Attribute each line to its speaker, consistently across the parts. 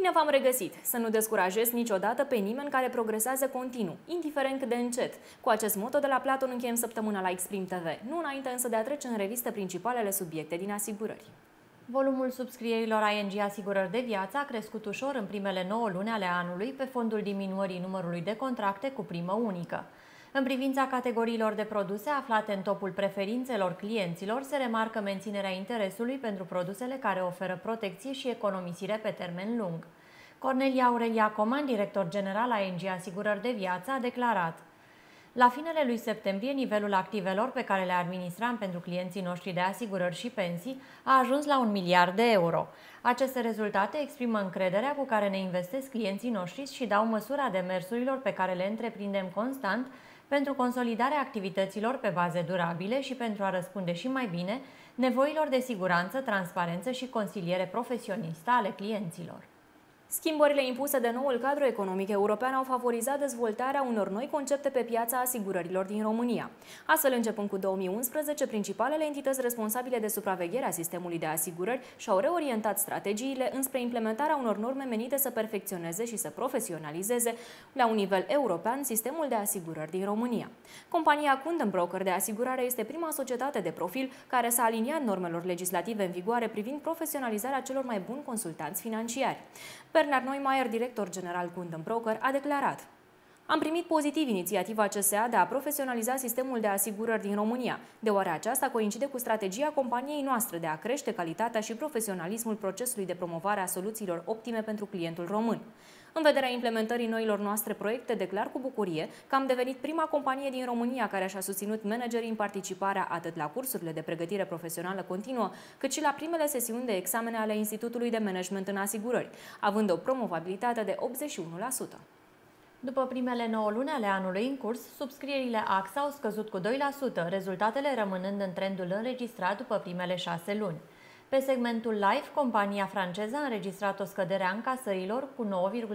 Speaker 1: Bine v-am regăsit! Să nu descurajez niciodată pe nimeni care progresează continuu, indiferent cât de încet. Cu acest moto de la Platon încheiem săptămâna la Xprim TV, nu înainte însă de a trece în revistă principalele subiecte din asigurări.
Speaker 2: Volumul subscrierilor ING Asigurări de Viață a crescut ușor în primele 9 luni ale anului pe fondul diminuării numărului de contracte cu primă unică. În privința categoriilor de produse aflate în topul preferințelor clienților, se remarcă menținerea interesului pentru produsele care oferă protecție și economisire pe termen lung. Cornelia Aurelia Coman, director general ING Asigurări de Viață, a declarat: la finele lui septembrie, nivelul activelor pe care le administram pentru clienții noștri de asigurări și pensii a ajuns la 1 miliard de euro. Aceste rezultate exprimă încrederea cu care ne investesc clienții noștri și dau măsura demersurilor pe care le întreprindem constant pentru consolidarea activităților pe baze durabile și pentru a răspunde și mai bine nevoilor de siguranță, transparență și consiliere profesionistă ale clienților.
Speaker 1: Schimbările impuse de noul cadru economic european au favorizat dezvoltarea unor noi concepte pe piața asigurărilor din România. Astfel, începând cu 2011, principalele entități responsabile de supraveghere a sistemului de asigurări și-au reorientat strategiile înspre implementarea unor norme menite să perfecționeze și să profesionalizeze la un nivel european sistemul de asigurări din România. Compania Kunden Broker de asigurare este prima societate de profil care s-a aliniat normelor legislative în vigoare privind profesionalizarea celor mai buni consultanți financiari. Bernard Neumeier, director general Kunden Broker, a declarat: am primit pozitiv inițiativa CSA de a profesionaliza sistemul de asigurări din România, deoarece aceasta coincide cu strategia companiei noastre de a crește calitatea și profesionalismul procesului de promovare a soluțiilor optime pentru clientul român. În vederea implementării noilor noastre proiecte, declar cu bucurie că am devenit prima companie din România care și-a susținut managerii în participarea atât la cursurile de pregătire profesională continuă, cât și la primele sesiuni de examene ale Institutului de Management în Asigurări, având o promovabilitate de 81%.
Speaker 2: După primele 9 luni ale anului în curs, subscrierile AXA au scăzut cu 2%, rezultatele rămânând în trendul înregistrat după primele 6 luni. Pe segmentul Life, compania franceză a înregistrat o scădere a încasărilor cu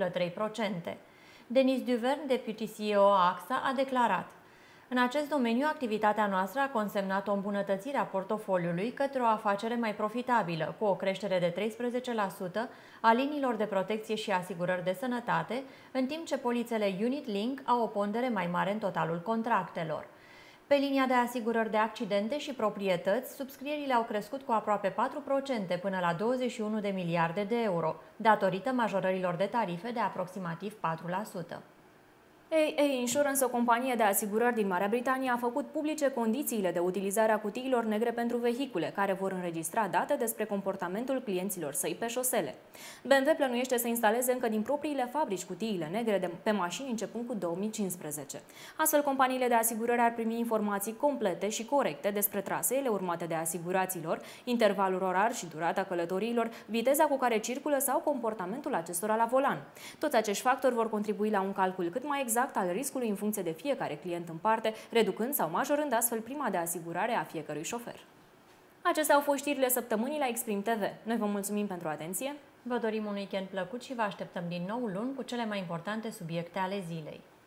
Speaker 2: 9,3%. Denis Duverne, deputy CEO AXA, a declarat: în acest domeniu, activitatea noastră a consemnat o îmbunătățire a portofoliului către o afacere mai profitabilă, cu o creștere de 13% a liniilor de protecție și asigurări de sănătate, în timp ce polițele Unit Link au o pondere mai mare în totalul contractelor. Pe linia de asigurări de accidente și proprietăți, subscrierile au crescut cu aproape 4% până la 21 de miliarde de euro, datorită majorărilor de tarife de aproximativ 4%.
Speaker 1: AA Insurance, o companie de asigurări din Marea Britanie, a făcut publice condițiile de utilizare a cutiilor negre pentru vehicule, care vor înregistra date despre comportamentul clienților săi pe șosele. BMW plănuiește să instaleze încă din propriile fabrici cutiile negre pe mașini începând cu 2015. Astfel, companiile de asigurări ar primi informații complete și corecte despre traseele urmate de asiguraților, intervalul orar și durata călătoriilor, viteza cu care circulă sau comportamentul acestora la volan. Toți acești factori vor contribui la un calcul cât mai exact al riscului în funcție de fiecare client în parte, reducând sau majorând astfel prima de asigurare a fiecărui șofer. Acestea au fost știrile săptămânii la Xprim TV. Noi vă mulțumim pentru atenție.
Speaker 2: Vă dorim un weekend plăcut și vă așteptăm din nou luni cu cele mai importante subiecte ale zilei.